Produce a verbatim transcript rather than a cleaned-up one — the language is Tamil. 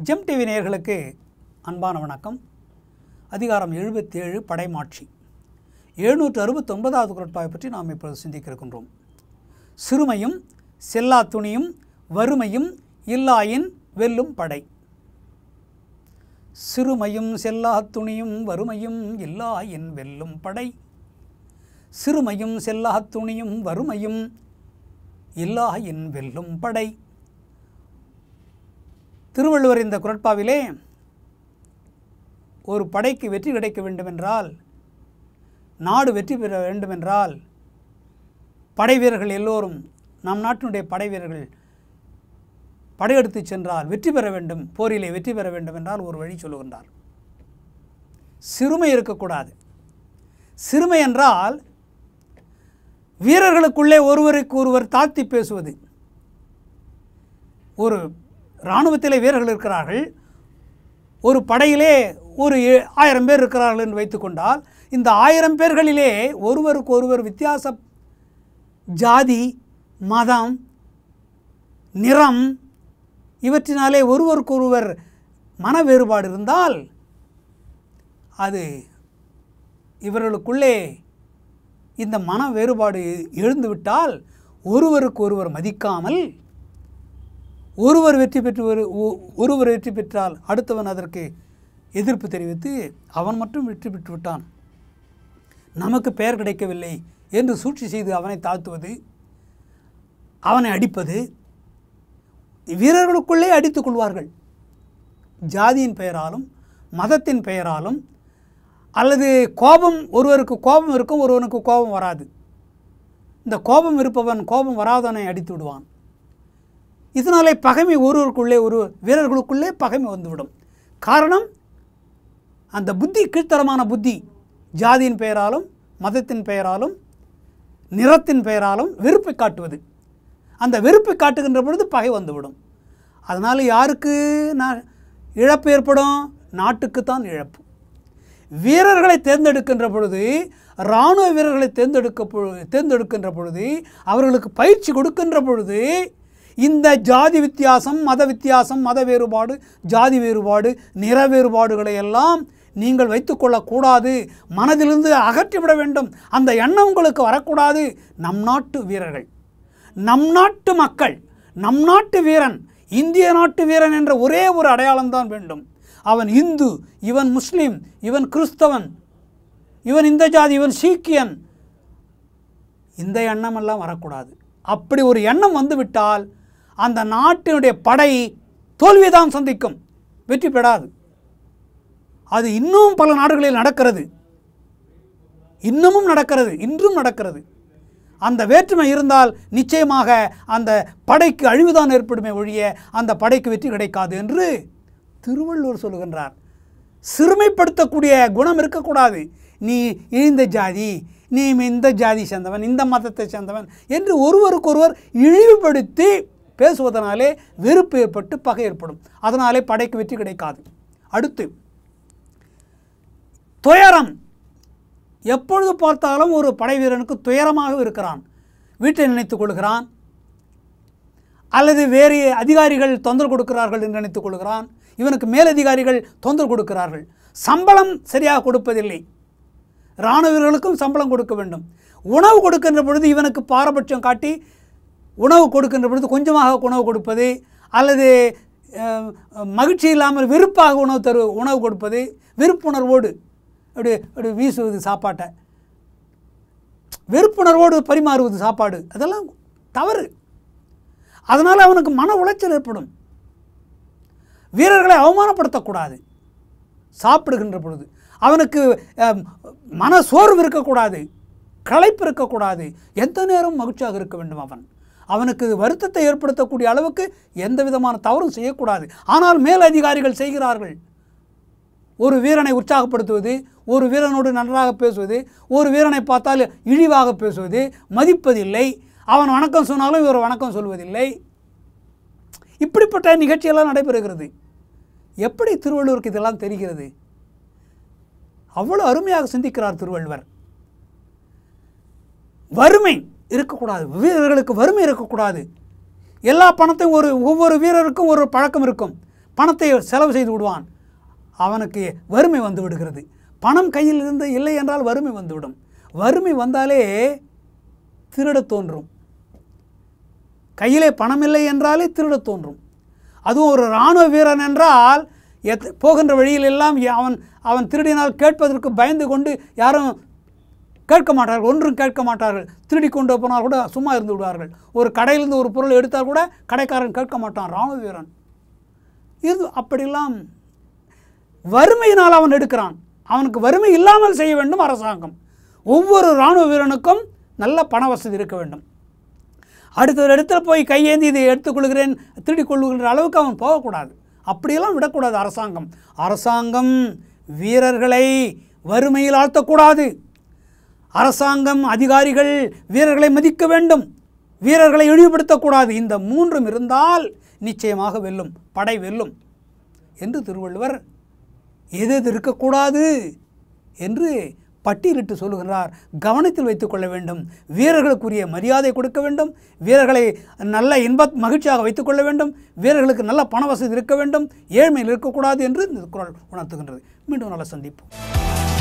ஜெம் டிவி நேயர்களுக்கு அன்பான வணக்கம். அதிகாரம் எழுபத்தி ஏழு படைமாட்சி. எழுநூற்று அறுபத்தி ஒன்பதாவது குறட்பாவை பற்றி நாம் இப்பொழுது சிந்திக்க இருக்கின்றோம். சிறுமையும் செல்லா துணியும் வறுமையும் இல்லாயின் வெல்லும் படை. சிறுமையும் செல்லா துணியும் வறுமையும் இல்லாயின் வெல்லும் படை. சிறுமையும் செல்லா துணியும் வறுமையும் இல்லாயின் வெல்லும் படை. திருவள்ளுவர் இந்த குறட்பாவிலே ஒரு படைக்கு வெற்றி கிடைக்க வேண்டுமென்றால், நாடு வெற்றி பெற வேண்டுமென்றால், படை வீரர்கள் எல்லோரும், நம் நாட்டினுடைய படை வீரர்கள் படையெடுத்து சென்றால் வெற்றி பெற வேண்டும், போரிலே வெற்றி பெற வேண்டும் என்றால் ஒரு வழி சொல்லுகின்றார். சிறுமை இருக்கக்கூடாது. சிறுமை என்றால் வீரர்களுக்குள்ளே ஒருவருக்கு ஒருவர் தாழ்த்தி பேசுவது. ஒரு இராணுவத்திலே வீரர்கள் இருக்கிறார்கள், ஒரு படையிலே ஒரு ஆயிரம் பேர் இருக்கிறார்கள் என்று வைத்துக்கொண்டால், இந்த ஆயிரம் பேர்களிலே ஒருவருக்கு ஒருவர் வித்தியாச ஜாதி, மதம், நிறம் இவற்றினாலே ஒருவருக்கு ஒருவர் மன வேறுபாடு இருந்தால், அது இவர்களுக்குள்ளே இந்த மன வேறுபாடு எழுந்துவிட்டால் ஒருவருக்கு ஒருவர் மதிக்காமல், ஒருவர் வெற்றி பெற்று ஒரு ஒருவர் வெற்றி பெற்றால் அடுத்தவன் அதற்கு எதிர்ப்பு தெரிவித்து அவன் மட்டும் வெற்றி பெற்று விட்டான், நமக்கு பெயர் கிடைக்கவில்லை என்று சூழ்ச்சி செய்து அவனை தாழ்த்துவது, அவனை அடிப்பது. வீரர்களுக்குள்ளே அடித்துக் கொள்வார்கள். ஜாதியின் பெயராலும் மதத்தின் பெயராலும், அல்லது கோபம், ஒருவருக்கு கோபம் இருக்கும், ஒருவனுக்கு கோபம் வராது. இந்த கோபம் இருப்பவன் கோபம் வராதவனை அடித்து விடுவான். இதனாலே பகைமை ஒருவருக்குள்ளே ஒரு வீரர்களுக்குள்ளே பகைமை வந்துவிடும். காரணம், அந்த புத்தி கீழ்த்தரமான புத்தி. ஜாதியின் பெயராலும் மதத்தின் பெயராலும் நிறத்தின் பெயராலும் வெறுப்பை காட்டுவது. அந்த வெறுப்பை காட்டுகின்ற பொழுது பகை வந்துவிடும். அதனால் யாருக்கு நான் இழப்பு ஏற்படும்? நாட்டுக்குத்தான் இழப்பு. வீரர்களை தேர்ந்தெடுக்கின்ற பொழுது, இராணுவ வீரர்களை தேர்ந்தெடுக்க தேர்ந்தெடுக்கின்ற பொழுது, அவர்களுக்கு பயிற்சி கொடுக்கின்ற பொழுது, இந்த ஜாதி வித்தியாசம், மத வித்தியாசம், மத வேறுபாடு, ஜாதி வேறுபாடு, நிற வேறுபாடுகளை எல்லாம் நீங்கள் வைத்துக்கொள்ளக்கூடாது, மனதிலிருந்து அகற்றிவிட வேண்டும். அந்த எண்ணம் உங்களுக்கு வரக்கூடாது. நம் நாட்டு வீரர்கள், நம் நாட்டு மக்கள், நம் நாட்டு வீரன், இந்திய நாட்டு வீரன் என்ற ஒரே ஒரு அடையாளம்தான் வேண்டும். அவன் இந்து, இவன் முஸ்லீம், இவன் கிறிஸ்தவன், இவன் இந்த ஜாதி, இவன் சீக்கியன், இந்த எண்ணமெல்லாம் வரக்கூடாது. அப்படி ஒரு எண்ணம் வந்துவிட்டால் அந்த நாட்டினுடைய படை தோல்விதான் சந்திக்கும், வெற்றி பெறாது. அது இன்னும் பல நாடுகளில் நடக்கிறது, இன்னமும் நடக்கிறது, இன்றும் நடக்கிறது. அந்த வேற்றுமை இருந்தால் நிச்சயமாக அந்த படைக்கு அழிவுதான் ஏற்படுமே ஒழிய அந்த படைக்கு வெற்றி கிடைக்காது என்று திருவள்ளுவர் சொல்லுகின்றார். சிறுமைப்படுத்தக்கூடிய குணம் இருக்கக்கூடாது. நீ இந்த ஜாதி, நீ இந்த ஜாதி சேர்ந்தவன், இந்த மதத்தை சேர்ந்தவன் என்று ஒருவருக்கொருவர் இழிவுபடுத்தி பேசுவதனாலே வெறுப்பு ஏற்பட்டு பகை ஏற்படும். அதனாலே படைக்கு வெற்றி கிடைக்காது. அடுத்து துயரம். எப்பொழுது பார்த்தாலும் ஒரு படை வீரனுக்கு துயரமாக இருக்கிறான். வீட்டை நினைத்துக் கொள்கிறான், அல்லது வேறு அதிகாரிகள் தொந்தரவு கொடுக்கிறார்கள் என்று நினைத்துக் கொள்கிறான். இவனுக்கு மேலதிகாரிகள் தொந்தரவு கொடுக்கிறார்கள், சம்பளம் சரியாக கொடுப்பதில்லை. இராணுவ வீரர்களுக்கும் சம்பளம் கொடுக்க வேண்டும். உணவு கொடுக்கின்ற பொழுது இவனுக்கு பாரபட்சம் காட்டி உணவு கொடுக்கின்ற பொழுது கொஞ்சமாக உணவு கொடுப்பது, அல்லது மகிழ்ச்சி இல்லாமல் வெறுப்பாக உணவு தரு உணவு கொடுப்பது, வெறுப்புணர்வோடு அப்படி அப்படி வீசுவது சாப்பாட்டை, வெறுப்புணர்வோடு பரிமாறுவது சாப்பாடு, அதெல்லாம் தவறு. அதனால் அவனுக்கு மன உளைச்சல் ஏற்படும். வீரர்களை அவமானப்படுத்தக்கூடாது. சாப்பிடுகின்ற பொழுது அவனுக்கு மன சோர்வு இருக்கக்கூடாது, களைப்பு இருக்கக்கூடாது. எந்த நேரம் மகிழ்ச்சியாக இருக்க வேண்டும். அவன் அவனுக்கு வருத்தத்தை ஏற்படுத்தக்கூடிய அளவுக்கு எந்த விதமான தவறும் செய்யக்கூடாது. ஆனால் மேல் அதிகாரிகள் செய்கிறார்கள். ஒரு வீரனை உற்சாகப்படுத்துவது, ஒரு வீரனோடு நன்றாக பேசுவது, ஒரு வீரனை பார்த்தால் இழிவாக பேசுவது, மதிப்பதில்லை. அவன் வணக்கம் சொன்னாலும் இவர் வணக்கம் சொல்வதில்லை. இப்படிப்பட்ட நிகழ்ச்சியெல்லாம் நடைபெறுகிறது. எப்படி திருவள்ளுவருக்கு இதெல்லாம் தெரிகிறது? அவ்வளவு அருமையாக சிந்திக்கிறார் திருவள்ளுவர். வறுமை இருக்கக்கூடாது, வீரர்களுக்கு வறுமை இருக்கக்கூடாது. எல்லா பணத்தையும் ஒரு ஒவ்வொரு வீரருக்கும் ஒரு பழக்கம் இருக்கும். பணத்தை செலவு செய்து விடுவான், அவனுக்கு வறுமை வந்து விடுகிறது. பணம் கையில் இருந்து இல்லை என்றால் வறுமை வந்துவிடும். வறுமை வந்தாலே திருட தோன்றும். கையிலே பணம் இல்லை என்றாலே திருட தோன்றும். அதுவும் ஒரு இராணுவ வீரன் என்றால் எத் போகின்ற வழியில் எல்லாம் அவன் அவன் திருடினால் கேட்பதற்கு பயந்து கொண்டு யாரும் கேட்க மாட்டார்கள், ஒன்றும் கேட்க மாட்டார்கள். திருடி கொண்டு போனால் கூட சும்மா இருந்து விடுவார்கள். ஒரு கடையிலிருந்து ஒரு பொருள் எடுத்தால் கூட கடைக்காரன் கேட்க மாட்டான், இராணுவ வீரன். இது அப்படிலாம் வறுமையினால் அவன் எடுக்கிறான். அவனுக்கு வறுமை இல்லாமல் செய்ய வேண்டும் அரசாங்கம். ஒவ்வொரு இராணுவ வீரனுக்கும் நல்ல பண வசதி இருக்க வேண்டும். அடுத்த ஒரு இடத்துல போய் கையேந்தி இதை எடுத்துக்கொள்கிறேன், திருடி கொள்ளுகின்ற அளவுக்கு அவன் போகக்கூடாது. அப்படியெல்லாம் விடக்கூடாது அரசாங்கம். அரசாங்கம் வீரர்களை வறுமையில் ஆழ்த்தக்கூடாது. அரசாங்கம் அதிகாரிகள் வீரர்களை மதிக்க வேண்டும், வீரர்களை இழிவுபடுத்தக்கூடாது. இந்த மூன்றும் இருந்தால் நிச்சயமாக வெல்லும், படை வெல்லும் என்று திருவள்ளுவர் எது எது இருக்கக்கூடாது என்று பட்டியலிட்டு சொல்லுகிறார். கவனத்தில் வைத்துக் கொள்ள வேண்டும். வீரர்களுக்குரிய மரியாதை கொடுக்க வேண்டும், வீரர்களை நல்ல இன்ப மகிழ்ச்சியாக வைத்துக்கொள்ள வேண்டும், வீரர்களுக்கு நல்ல பண வசதி இருக்க வேண்டும், ஏழ்மையில் இருக்கக்கூடாது என்று இந்த குறள் உணர்த்துகின்றது. மீண்டும் நல்ல சந்திப்போம்.